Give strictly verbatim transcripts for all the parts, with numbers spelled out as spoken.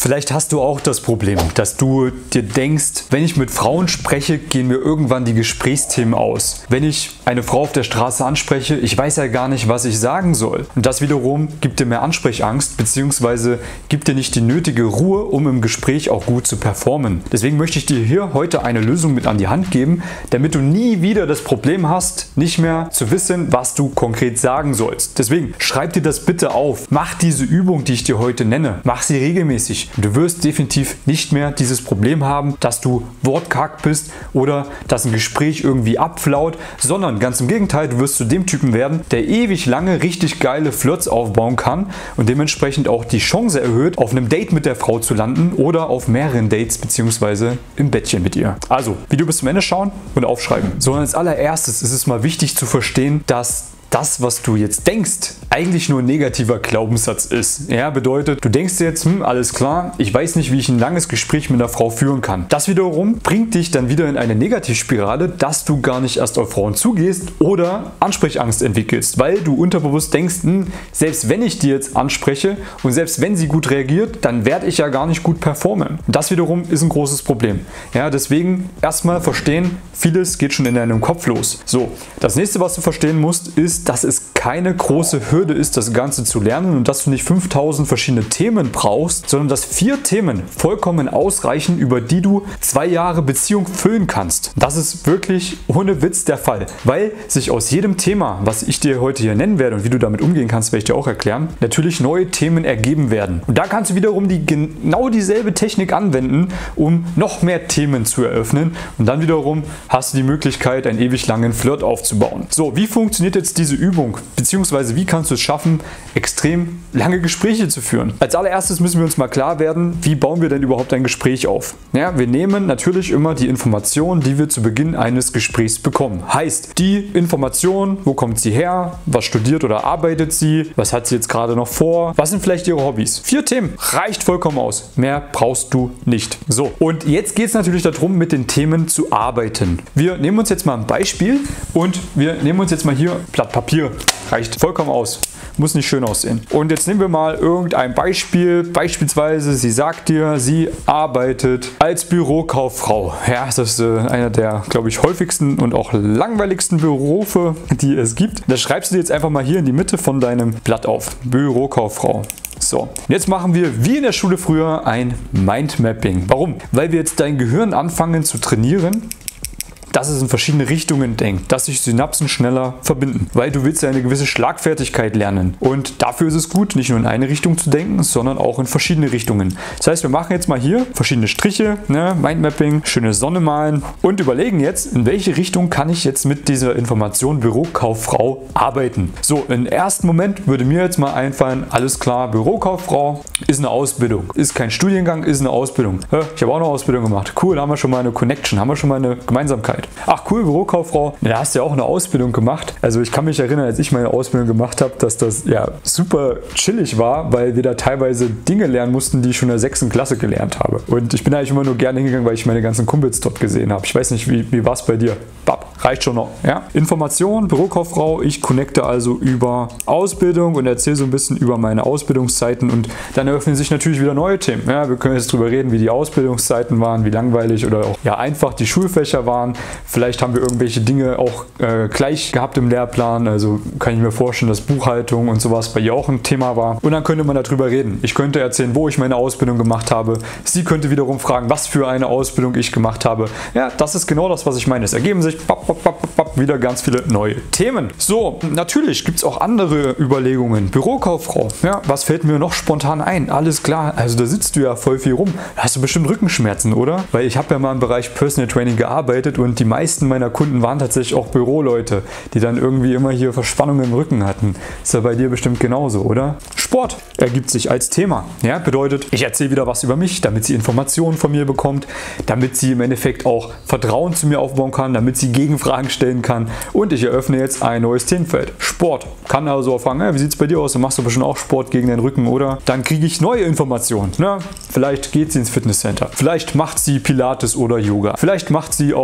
Vielleicht hast du auch das Problem, dass du dir denkst, wenn ich mit Frauen spreche, gehen mir irgendwann die Gesprächsthemen aus. Wenn ich eine Frau auf der Straße anspreche, ich weiß ja gar nicht, was ich sagen soll. Und das wiederum gibt dir mehr Ansprechangst, beziehungsweise gibt dir nicht die nötige Ruhe, um im Gespräch auch gut zu performen. Deswegen möchte ich dir hier heute eine Lösung mit an die Hand geben, damit du nie wieder das Problem hast, nicht mehr zu wissen, was du konkret sagen sollst. Deswegen schreib dir das bitte auf. Mach diese Übung, die ich dir heute nenne. Mach sie regelmäßig. Du wirst definitiv nicht mehr dieses Problem haben, dass du wortkarg bist oder dass ein Gespräch irgendwie abflaut, sondern ganz im Gegenteil, du wirst zu dem Typen werden, der ewig lange richtig geile Flirts aufbauen kann und dementsprechend auch die Chance erhöht, auf einem Date mit der Frau zu landen oder auf mehreren Dates bzw. im Bettchen mit ihr. Also, Video bis zum Ende schauen und aufschreiben. So, als allererstes ist es mal wichtig zu verstehen, dass das, was du jetzt denkst, eigentlich nur ein negativer Glaubenssatz ist. Ja, bedeutet, du denkst dir jetzt, hm, alles klar, ich weiß nicht, wie ich ein langes Gespräch mit einer Frau führen kann. Das wiederum bringt dich dann wieder in eine Negativspirale, dass du gar nicht erst auf Frauen zugehst oder Ansprechangst entwickelst, weil du unterbewusst denkst, hm, selbst wenn ich die jetzt anspreche und selbst wenn sie gut reagiert, dann werde ich ja gar nicht gut performen. Das wiederum ist ein großes Problem. Ja, deswegen erstmal verstehen, vieles geht schon in deinem Kopf los. So, das nächste, was du verstehen musst, ist, dass es keine große Hürde ist, das Ganze zu lernen und dass du nicht fünftausend verschiedene Themen brauchst, sondern dass vier Themen vollkommen ausreichen, über die du zwei Jahre Beziehung füllen kannst. Das ist wirklich ohne Witz der Fall, weil sich aus jedem Thema, was ich dir heute hier nennen werde und wie du damit umgehen kannst, werde ich dir auch erklären, natürlich neue Themen ergeben werden. Und da kannst du wiederum die genau dieselbe Technik anwenden, um noch mehr Themen zu eröffnen und dann wiederum hast du die Möglichkeit, einen ewig langen Flirt aufzubauen. So, wie funktioniert jetzt diese Übung, beziehungsweise wie kannst du es schaffen, extrem lange Gespräche zu führen? Als allererstes müssen wir uns mal klar werden, wie bauen wir denn überhaupt ein Gespräch auf? Ja, wir nehmen natürlich immer die Informationen, die wir zu Beginn eines Gesprächs bekommen. Heißt, die Information, wo kommt sie her, was studiert oder arbeitet sie, was hat sie jetzt gerade noch vor, was sind vielleicht ihre Hobbys? Vier Themen, reicht vollkommen aus. Mehr brauchst du nicht. So, und jetzt geht es natürlich darum, mit den Themen zu arbeiten. Wir nehmen uns jetzt mal ein Beispiel und wir nehmen uns jetzt mal hier Blatt Papier. Reicht vollkommen aus. Muss nicht schön aussehen. Und jetzt nehmen wir mal irgendein Beispiel. Beispielsweise, sie sagt dir, sie arbeitet als Bürokauffrau. Ja, das ist äh, einer der, glaube ich, häufigsten und auch langweiligsten Berufe, die es gibt. Das schreibst du dir jetzt einfach mal hier in die Mitte von deinem Blatt auf. Bürokauffrau. So, jetzt machen wir wie in der Schule früher ein Mindmapping. Warum? Weil wir jetzt dein Gehirn anfangen zu trainieren, dass es in verschiedene Richtungen denkt, dass sich Synapsen schneller verbinden, weil du willst ja eine gewisse Schlagfertigkeit lernen und dafür ist es gut, nicht nur in eine Richtung zu denken, sondern auch in verschiedene Richtungen. Das heißt, wir machen jetzt mal hier verschiedene Striche, ne, Mindmapping, schöne Sonne malen und überlegen jetzt, in welche Richtung kann ich jetzt mit dieser Information Bürokauffrau arbeiten. So, im ersten Moment würde mir jetzt mal einfallen, alles klar, Bürokauffrau ist eine Ausbildung, ist kein Studiengang, ist eine Ausbildung. Ich habe auch eine Ausbildung gemacht. Cool, haben wir schon mal eine Connection, haben wir schon mal eine Gemeinsamkeit. Ach cool, Bürokauffrau. Ja, da hast du ja auch eine Ausbildung gemacht. Also ich kann mich erinnern, als ich meine Ausbildung gemacht habe, dass das ja super chillig war, weil wir da teilweise Dinge lernen mussten, die ich schon in der sechsten Klasse gelernt habe. Und ich bin eigentlich immer nur gerne hingegangen, weil ich meine ganzen Kumpels dort gesehen habe. Ich weiß nicht, wie, wie war es bei dir? Bab, reicht schon noch. Ja? Information, Bürokauffrau. Ich connecte also über Ausbildung und erzähle so ein bisschen über meine Ausbildungszeiten und dann eröffnen sich natürlich wieder neue Themen. Ja, wir können jetzt drüber reden, wie die Ausbildungszeiten waren, wie langweilig oder auch ja, einfach die Schulfächer waren. Vielleicht haben wir irgendwelche Dinge auch äh, gleich gehabt im Lehrplan, also kann ich mir vorstellen, dass Buchhaltung und sowas bei ihr auch ein Thema war. Und dann könnte man darüber reden. Ich könnte erzählen, wo ich meine Ausbildung gemacht habe. Sie könnte wiederum fragen, was für eine Ausbildung ich gemacht habe. Ja, das ist genau das, was ich meine. Es ergeben sich bap, bap, bap, bap, wieder ganz viele neue Themen. So, natürlich gibt es auch andere Überlegungen. Bürokauffrau, ja, was fällt mir noch spontan ein? Alles klar, also da sitzt du ja voll viel rum. Da hast du bestimmt Rückenschmerzen, oder? Weil ich habe ja mal im Bereich Personal Training gearbeitet und die meisten meiner Kunden waren tatsächlich auch Büroleute, die dann irgendwie immer hier Verspannungen im Rücken hatten. Ist ja bei dir bestimmt genauso, oder? Sport ergibt sich als Thema. Ja, bedeutet, ich erzähle wieder was über mich, damit sie Informationen von mir bekommt, damit sie im Endeffekt auch Vertrauen zu mir aufbauen kann, damit sie Gegenfragen stellen kann und ich eröffne jetzt ein neues Themenfeld. Sport. Kann also auch fragen, ja, wie sieht es bei dir aus? Du machst doch bestimmt auch Sport gegen den Rücken, oder? Dann kriege ich neue Informationen. Ne? Vielleicht geht sie ins Fitnesscenter. Vielleicht macht sie Pilates oder Yoga. Vielleicht macht sie auch nur zu Hause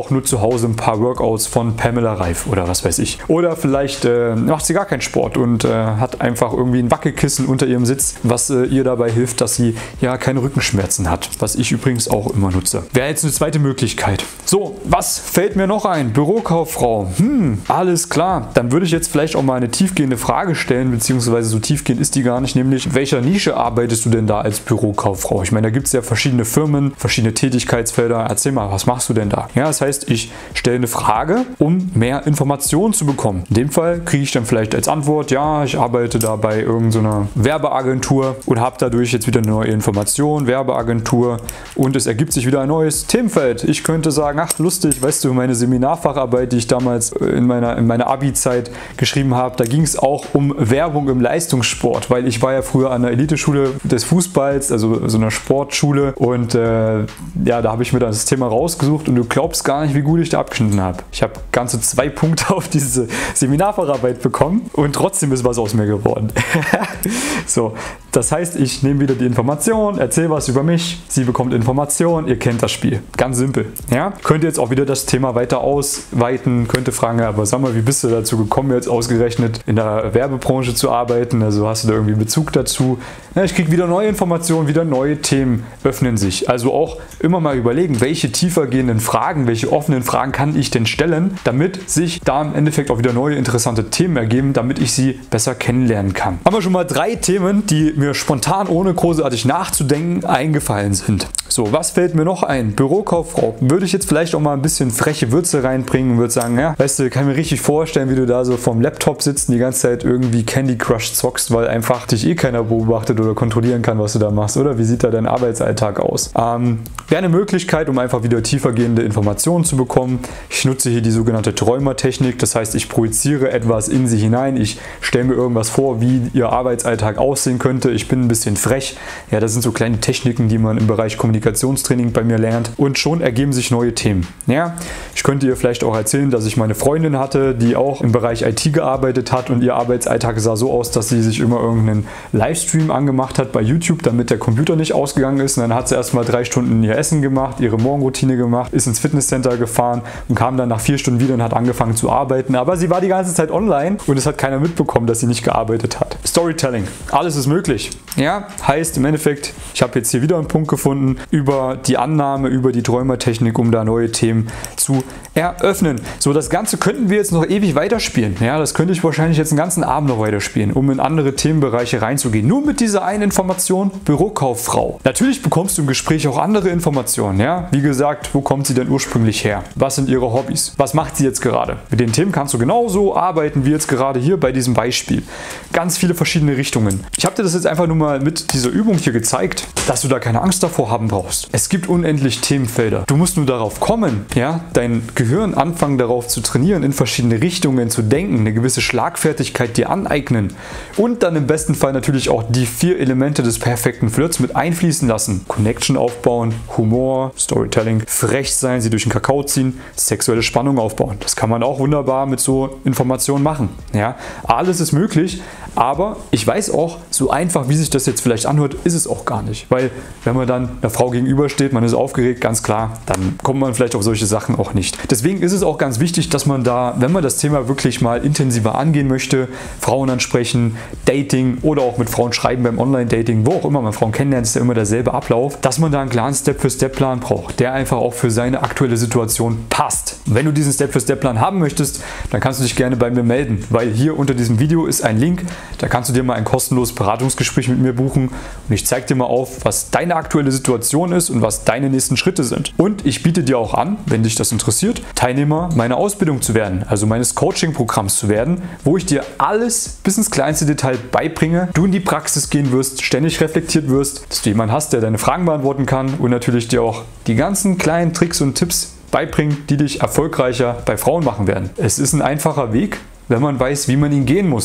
Hause ein paar Workouts von Pamela Reif oder was weiß ich. Oder vielleicht äh, macht sie gar keinen Sport und äh, hat einfach irgendwie ein Wackelkissen unter ihrem Sitz, was äh, ihr dabei hilft, dass sie ja keine Rückenschmerzen hat. Was ich übrigens auch immer nutze. Wäre jetzt eine zweite Möglichkeit. So, was fällt mir noch ein? Bürokauffrau. Hm, alles klar. Dann würde ich jetzt vielleicht auch mal eine tiefgehende Frage stellen, beziehungsweise so tiefgehend ist die gar nicht, nämlich in welcher Nische arbeitest du denn da als Bürokauffrau? Ich meine, da gibt es ja verschiedene Firmen, verschiedene Tätigkeitsfelder. Erzähl mal, was machst du denn da? Ja, das heißt, ich stelle eine Frage, um mehr Informationen zu bekommen. In dem Fall kriege ich dann vielleicht als Antwort, ja, ich arbeite da bei irgendeiner Werbeagentur und habe dadurch jetzt wieder eine neue Information, Werbeagentur, und es ergibt sich wieder ein neues Themenfeld. Ich könnte sagen, ach lustig, weißt du, meine Seminarfacharbeit, die ich damals in meiner, in meiner Abi-Zeit geschrieben habe, da ging es auch um Werbung im Leistungssport, weil ich war ja früher an der Eliteschule des Fußballs, also so einer Sportschule, und äh, ja, da habe ich mir dann das Thema rausgesucht und du glaubst gar nicht, wie gut ich da abgeschnitten habe. Ich habe ganze zwei Punkte auf diese Seminarfacharbeit bekommen und trotzdem ist was aus mir geworden. So, das heißt, ich nehme wieder die Information, erzähle was über mich, sie bekommt Information, ihr kennt das Spiel. Ganz simpel. Ja? Könnt ihr jetzt auch wieder das Thema weiter ausweiten, könnt ihr fragen, aber sag mal, wie bist du dazu gekommen, jetzt ausgerechnet in der Werbebranche zu arbeiten? Also hast du da irgendwie Bezug dazu? Ja, ich kriege wieder neue Informationen, wieder neue Themen öffnen sich. Also auch immer mal überlegen, welche tiefergehenden Fragen, welche offenen Fragen kann ich denn stellen, damit sich da im Endeffekt auch wieder neue interessante Themen ergeben, damit ich sie besser kennenlernen kann. Haben wir schon mal drei Themen, die mir spontan, ohne großartig nachzudenken, eingefallen sind. So, was fällt mir noch ein? Bürokauffrau. Würde ich jetzt vielleicht auch mal ein bisschen freche Würze reinbringen und würde sagen, ja, weißt du, kann mir richtig vorstellen, wie du da so vorm Laptop sitzt und die ganze Zeit irgendwie Candy Crush zockst, weil einfach dich eh keiner beobachtet oder kontrollieren kann, was du da machst, oder? Wie sieht da dein Arbeitsalltag aus? Ähm, wäre eine Möglichkeit, um einfach wieder tiefergehende Informationen zu bekommen. Ich nutze hier die sogenannte Träumertechnik, das heißt, ich projiziere etwas in sie hinein, ich stelle mir irgendwas vor, wie ihr Arbeitsalltag aussehen könnte, ich bin ein bisschen frech. Ja, das sind so kleine Techniken, die man im Bereich Kommunikationstraining bei mir lernt, und schon ergeben sich neue Themen. Ja, ich könnte ihr vielleicht auch erzählen, dass ich meine Freundin hatte, die auch im Bereich I T gearbeitet hat, und ihr Arbeitsalltag sah so aus, dass sie sich immer irgendeinen Livestream angemacht hat bei YouTube, damit der Computer nicht ausgegangen ist, und dann hat sie erstmal drei Stunden ihr Essen gemacht, ihre Morgenroutine gemacht, ist ins Fitnesscenter gefahren und kam dann nach vier Stunden wieder und hat angefangen zu arbeiten, aber sie war die ganze Zeit online und es hat keiner mitbekommen, dass sie nicht gearbeitet hat. Storytelling, alles ist möglich. Ja, heißt im Endeffekt, ich habe jetzt hier wieder einen Punkt gefunden über die Annahme, über die Träumertechnik, um da neue Themen zu eröffnen. So, das Ganze könnten wir jetzt noch ewig weiterspielen. Ja, das könnte ich wahrscheinlich jetzt den ganzen Abend noch weiterspielen, um in andere Themenbereiche reinzugehen. Nur mit dieser einen Information, Bürokauffrau. Natürlich bekommst du im Gespräch auch andere Informationen. Ja, wie gesagt, wo kommt sie denn ursprünglich her? Was sind ihre Hobbys? Was macht sie jetzt gerade? Mit den Themen kannst du genauso arbeiten wie jetzt gerade hier bei diesem Beispiel. Ganz viele verschiedene Richtungen. Ich habe dir das jetzt einfach nur mal mit dieser Übung hier gezeigt, dass du da keine Angst davor haben brauchst. Es gibt unendlich Themenfelder. Du musst nur darauf kommen, ja, dein Gehirn anfangen darauf zu trainieren, in verschiedene Richtungen zu denken, eine gewisse Schlagfertigkeit dir aneignen und dann im besten Fall natürlich auch die vier Elemente des perfekten Flirts mit einfließen lassen. Connection aufbauen, Humor, Storytelling, frech sein, sie durch den Kakao ziehen, sexuelle Spannung aufbauen. Das kann man auch wunderbar mit so Informationen machen. Ja, alles ist möglich, aber ich weiß auch, so einfach wie sich das jetzt vielleicht anhört, ist es auch gar nicht. Weil wenn man dann einer Frau gegenübersteht, man ist aufgeregt, ganz klar, dann kommt man vielleicht auf solche Sachen auch nicht. Deswegen ist es auch ganz wichtig, dass man da, wenn man das Thema wirklich mal intensiver angehen möchte, Frauen ansprechen, Dating oder auch mit Frauen schreiben beim Online-Dating, wo auch immer man Frauen kennenlernt, ist ja immer derselbe Ablauf, dass man da einen klaren Step-für-Step-Plan braucht, der einfach auch für seine aktuelle Situation passt. Und wenn du diesen Step-für-Step-Plan haben möchtest, dann kannst du dich gerne bei mir melden, weil hier unter diesem Video ist ein Link, da kannst du dir mal ein kostenloses Beratungsgespräch mit mir buchen und ich zeige dir mal auf, was deine aktuelle Situation ist und was deine nächsten Schritte sind. Und ich biete dir auch an, wenn dich das interessiert, Teilnehmer meiner Ausbildung zu werden, also meines Coaching-Programms zu werden, wo ich dir alles bis ins kleinste Detail beibringe, du in die Praxis gehen wirst, ständig reflektiert wirst, dass du jemanden hast, der deine Fragen beantworten kann und natürlich dir auch die ganzen kleinen Tricks und Tipps beibringt, die dich erfolgreicher bei Frauen machen werden. Es ist ein einfacher Weg, wenn man weiß, wie man ihn gehen muss.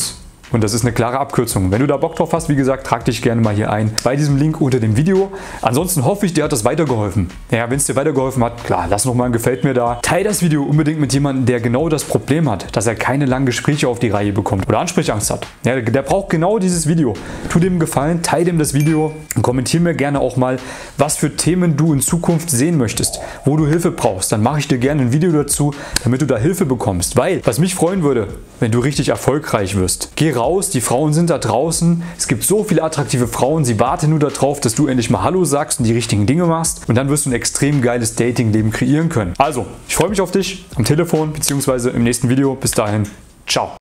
Und das ist eine klare Abkürzung. Wenn du da Bock drauf hast, wie gesagt, trag dich gerne mal hier ein bei diesem Link unter dem Video. Ansonsten hoffe ich, dir hat das weitergeholfen. Ja, wenn es dir weitergeholfen hat, klar, lass noch mal ein Gefällt mir da. Teil das Video unbedingt mit jemandem, der genau das Problem hat, dass er keine langen Gespräche auf die Reihe bekommt oder Ansprechangst hat. Ja, der braucht genau dieses Video. Tu dem einen Gefallen, teile dem das Video und kommentiere mir gerne auch mal, was für Themen du in Zukunft sehen möchtest, wo du Hilfe brauchst. Dann mache ich dir gerne ein Video dazu, damit du da Hilfe bekommst. Weil, was mich freuen würde, wenn du richtig erfolgreich wirst. Geh raus, die Frauen sind da draußen. Es gibt so viele attraktive Frauen, sie warten nur darauf, dass du endlich mal Hallo sagst und die richtigen Dinge machst. Und dann wirst du ein extrem geiles Dating-Leben kreieren können. Also, ich freue mich auf dich am Telefon bzw. im nächsten Video. Bis dahin, ciao.